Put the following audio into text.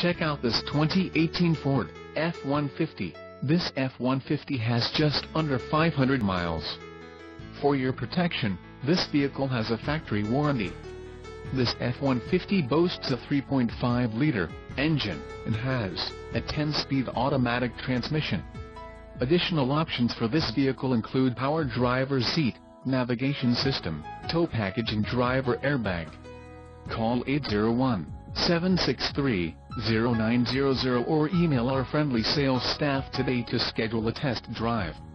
Check out this 2018 Ford F-150. This F-150 has just under 500 miles. For your protection, this vehicle has a factory warranty. This F-150 boasts a 3.5-liter engine and has a 10-speed automatic transmission. Additional options for this vehicle include power driver's seat, navigation system, tow package and driver airbag. Call 801-763-0900 or email our friendly sales staff today to schedule a test drive.